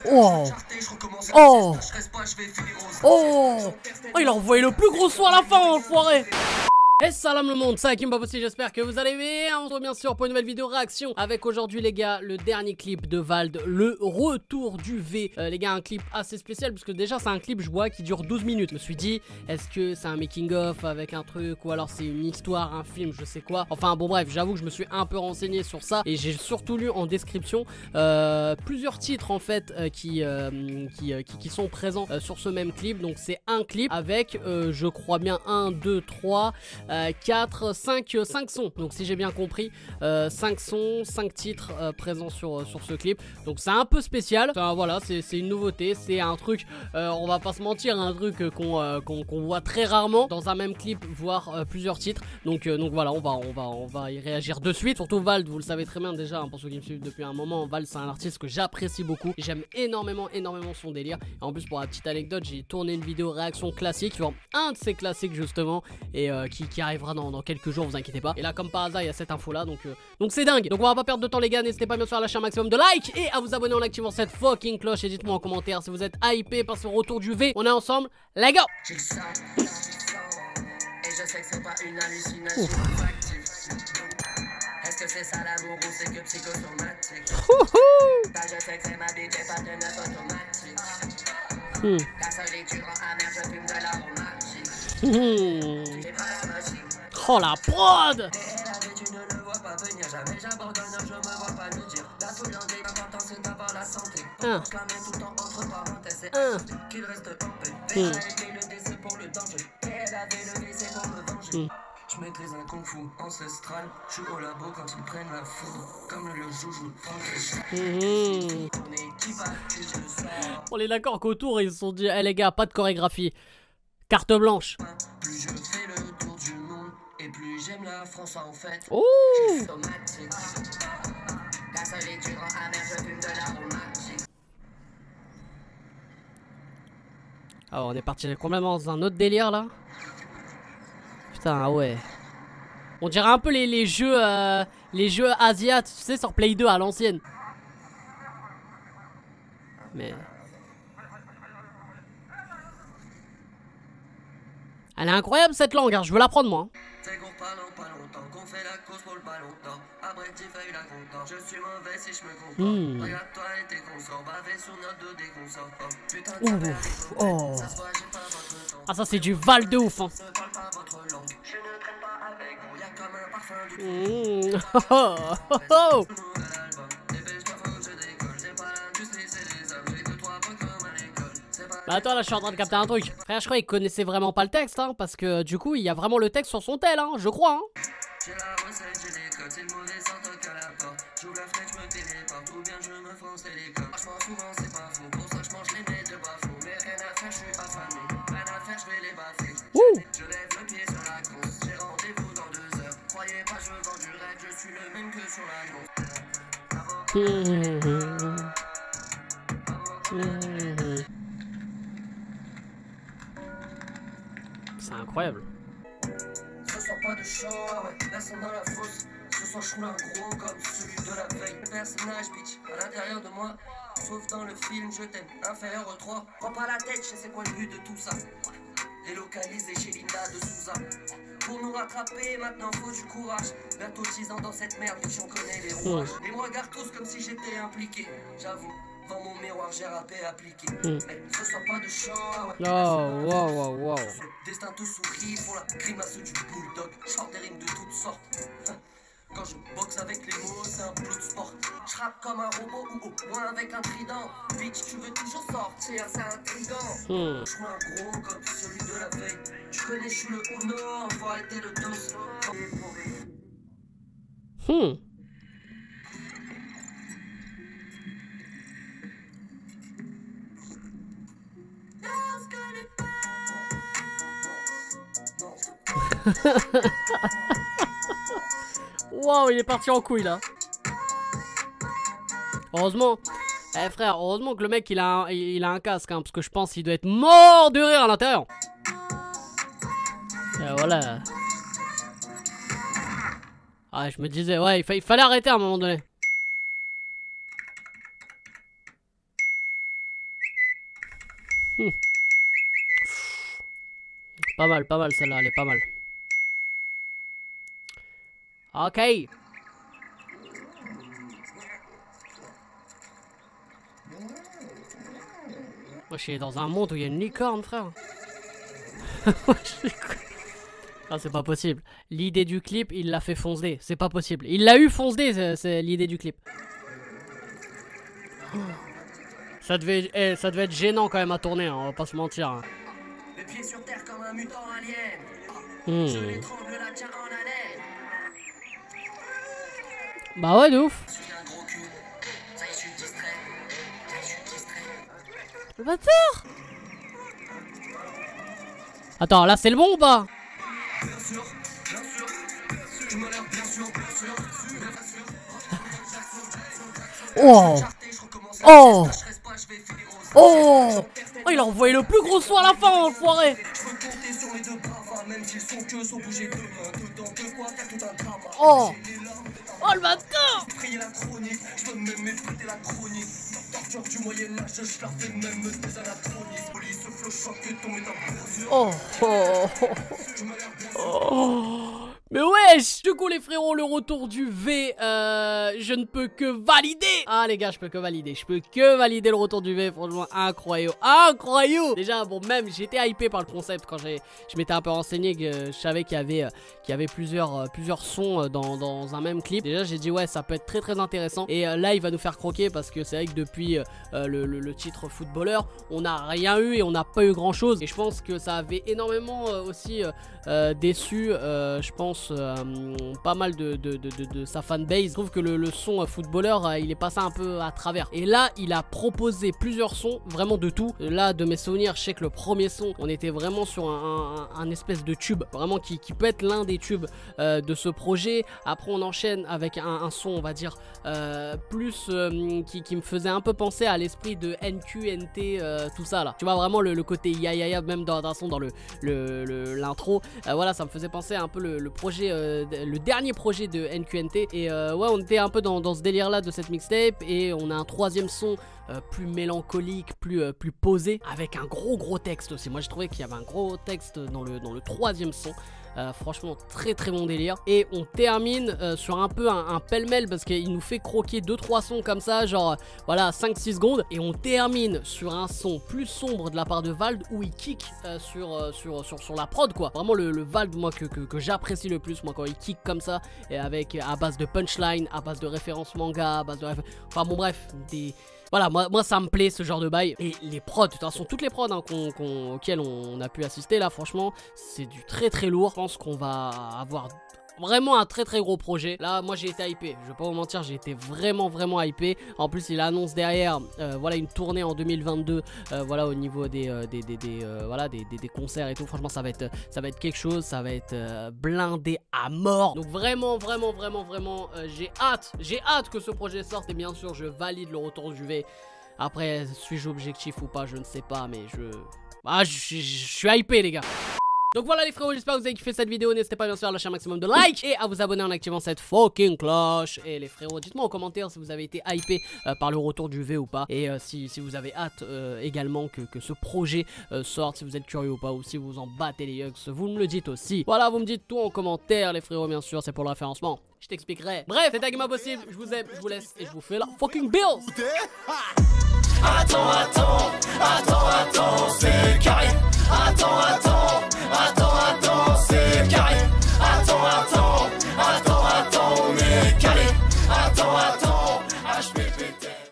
Oh. Oh. Oh. Oh, il a envoyé le plus gros son à la fin, enfoiré. Et salam le monde, c'est Hakim Babossi, j'espère que vous allez bien. On se retrouve bien sûr pour une nouvelle vidéo réaction avec aujourd'hui les gars le dernier clip de Vald, le retour du V. Les gars, un clip assez spécial parce que déjà c'est un clip je vois qui dure 12 minutes. Je me suis dit est-ce que c'est un making of avec un truc ou alors c'est une histoire, un film, je sais quoi. Enfin bon bref, j'avoue que je me suis un peu renseigné sur ça et j'ai surtout lu en description plusieurs titres en fait qui sont présents sur ce même clip. Donc c'est un clip avec je crois bien 1, 2, 3... 4, 5 sons, donc si j'ai bien compris 5 sons, 5 titres présents sur ce clip, donc c'est un peu spécial. Enfin, voilà, c'est une nouveauté, c'est un truc, on va pas se mentir, un truc qu'on voit très rarement dans un même clip, voire plusieurs titres, donc voilà, on va y réagir de suite. Surtout Vald, vous le savez très bien déjà, hein, pour ceux qui me suivent depuis un moment, Vald c'est un artiste que j'apprécie beaucoup, j'aime énormément son délire, et en plus pour la petite anecdote, j'ai tourné une vidéo réaction classique sur un de ces classiques justement, et qui arrivera dans quelques jours, vous inquiétez pas. Et là comme par hasard il y a cette info là, donc c'est dingue. Donc on va pas perdre de temps les gars, n'hésitez pas bien sûr à lâcher un maximum de likes et à vous abonner en activant cette fucking cloche. Et dites-moi en commentaire si vous êtes hypé par ce retour du V. On est ensemble, let's go. Et je sais que c'est pas une hallucination factive. Est-ce que c'est ça l'amour ou c'est que psychosomatique? Je sais que c'est ma vie, j'ai pas de neuf automatique. La solitude rend amère, je fume de l'aromatique. J'ai pas la magie. Oh la prod! Et la vie, tu ne le vois pas venir. Jamais j'abandonne, je me vois pas nous dire. La foule en dit, l'important c'est d'avoir la santé. On se la met tout le temps entre parenthèses. C'est qu'il reste en paix. Et elle a été le décès pour le danger. Et elle avait le décès pour me venger. Je maîtrise un kung fu ancestral. Je suis au labo quand ils prennent la foudre. Comme le joujou de Franck. On est qui va que je sors. On est d'accord qu'autour ils se sont dit, les gars, pas de chorégraphie. Carte blanche. Plus je fais le tour du monde et plus j'aime la France en fait. Oh. Je suis somatique. La solitude rend amère, je fume de l'aromatique. Alors on est parti complètement dans un autre délire là. Putain, ah ouais. On dirait un peu les jeux asiates, tu sais, sur Play 2 à l'ancienne. Mais... elle est incroyable cette langue, hein. Je veux l'apprendre moi. C'est qu'on parle en pas longtemps, qu'on fait la course pour le ballon d'or. Après tu fais la content, je suis mauvais si je me comprends. Regarde-toi et tes consorts, bavé sur notre dos dès qu'on sort. Putain de Oh. ça se voit, j'ai pas votre temps. Ah ça c'est du Val de ouf hein. Ne parle pas votre langue, je ne traîne pas avec vous. Y'a comme un parfum du Oh. nouvel album. Dépêche-toi, faut que je décolle. C'est pas l'industrie, c'est les hommes. J'ai 2-3 potes comme à l'école. C'est pas Bah attends là je suis en train de capter un truc. Frère je crois qu'il connaissait vraiment pas le texte hein. Parce que du coup il y a vraiment le texte sur son tel hein. Je crois hein. j'ai la recette, j'ai les codes. C'est le mauvais sans toc à la porte. J'ouvre la fenêtre, je me téléporte. Ou bien je me fonce les codes. Franchement souvent c'est pas faux. Pour ça je mange les mets de bas faux. Mais rien à faire, je suis affamé. Rien à faire, je vais les baffer. Je lève le pied sur la course. J'ai rendez-vous dans 2 heures. Croyez pas, je vends du rêve. Je suis le même que sur l'annonce. C'est incroyable. Ce soir pas de show, ah ouais, personne dans la fosse. Ce soir je roule un gros comme celui de la veille. Le personnage bitch, à l'intérieur de moi. Sauf dans le film, je t'aime, inférieur au 3. Prends pas la tête, je sais c'est quoi le but de tout ça. Délocalisé chez Linda de Souza. Pour nous rattraper, maintenant faut du courage. Bientôt 10 ans dans cette merde, bitch, on connaît les rouages. Ils me regardent tous comme si j'étais impliqué. J'avoue, devant mon miroir, j'ai rappé appliqué. Mais ce soir pas de show, ah ouais. Oh wow. Le destin te sourit pour la grimace du bulldog. Je chante des rimes de toutes sortes. Quand je boxe avec les mots, c'est un blood sport. Je rappe comme un robot ou au moins avec un trident. Bitch, tu veux toujours sortir, c'est intriguant. Je roule un gros comme celui de la veille. Tu connais, je suis le Uno, faut arrêter le dos. Wow, il est parti en couille là. Heureusement. Eh frère, heureusement que le mec il a un casque hein, parce que je pense qu'il doit être mort de rire à l'intérieur. Et voilà. Ah je me disais ouais il fallait arrêter à un moment donné. Pas mal celle-là, elle est pas mal. Ok. Moi je suis dans un monde où il y a une licorne, frère. Ah, c'est pas possible. L'idée du clip, il l'a fait foncer. C'est pas possible. Il l'a eu foncé, c'est l'idée du clip. Ça devait être gênant quand même à tourner, hein, on va pas se mentir. Hein. Les pieds sur terre comme un mutant alien. Je l'étrangle la tiens en haleine. Bah ouais, de ouf. Je suis un gros cul. Ça y est, je suis distrait. Le bâtard. Attends, là c'est le bon ou pas? Bien sûr. Je me lève bien sûr. Oh. Oh. Oh. Oh, il a envoyé le plus gros son à la fin, enfoiré. Oh. Oh le bâtard. Oh. Oh. Oh. Mais wesh. Du coup les frérots, le retour du V, je ne peux que valider. Ah les gars, je peux que valider. Je peux que valider le retour du V. Franchement incroyable. Incroyable. Déjà bon, même j'étais hypé par le concept quand je m'étais un peu renseigné, que je savais qu'il y avait plusieurs sons dans un même clip. Déjà j'ai dit ouais, ça peut être très intéressant. Et là il va nous faire croquer parce que c'est vrai que depuis le titre footballeur, on n'a rien eu et on n'a pas eu grand chose. Et je pense que ça avait énormément aussi déçu, je pense, pas mal de sa fanbase. Je trouve que le son footballeur, il est passé un peu à travers. Et là, il a proposé plusieurs sons, vraiment de tout. Là, de mes souvenirs, je sais que le premier son, on était vraiment sur un espèce de tube, vraiment qui peut être l'un des tubes de ce projet. Après, on enchaîne avec un son, on va dire, plus qui me faisait un peu penser à l'esprit de NQNT, tout ça là. Tu vois, vraiment le côté ya même dans un son, dans l'intro. Voilà, ça me faisait penser un peu le projet, le dernier projet de NQNT. Et ouais, on était un peu dans ce délire là de cette mixtape. Et on a un troisième son plus mélancolique, plus posé, avec un gros texte aussi. Moi j'ai trouvé qu'il y avait un gros texte dans le troisième son. Franchement très bon délire. Et on termine sur un peu un pêle-mêle, parce qu'il nous fait croquer 2-3 sons comme ça, genre voilà 5-6 secondes. Et on termine sur un son plus sombre de la part de Vald, où il kick sur la prod quoi. Vraiment le Vald, moi que j'apprécie le plus, moi, quand il kick comme ça, et avec à base de punchline, à base de références manga, à base de enfin bon bref, voilà, moi ça me plaît ce genre de bail. Et les prods, de toute façon toutes les prods hein, auxquelles on a pu assister là, franchement c'est du très lourd. Je pense qu'on va avoir vraiment un très gros projet. Là moi j'ai été hypé, je vais pas vous mentir, j'ai été vraiment hypé. En plus il annonce derrière voilà une tournée en 2022, voilà au niveau des concerts et tout. Franchement ça va être quelque chose, ça va être blindé à mort. Donc vraiment j'ai hâte que ce projet sorte. Et bien sûr je valide le retour du V. Après suis-je objectif ou pas, je ne sais pas, mais je suis hypé les gars. Donc voilà les frérots, j'espère que vous avez kiffé cette vidéo. N'hésitez pas bien sûr à lâcher un maximum de likes et à vous abonner en activant cette fucking cloche. Et les frérots, dites-moi en commentaire si vous avez été hypé par le retour du V ou pas. Et si vous avez hâte également que ce projet sorte, si vous êtes curieux ou pas, ou si vous en battez les yucks, vous me le dites aussi. Voilà, vous me dites tout en commentaire les frérots, bien sûr, c'est pour le référencement. Je t'expliquerai. Bref, c'était Game Impossible, je vous aime, je vous laisse et je vous fais la fucking bills. Attends, c'est carré. Attends, c'est carré. Attends, on est calé. Attends, HPPT.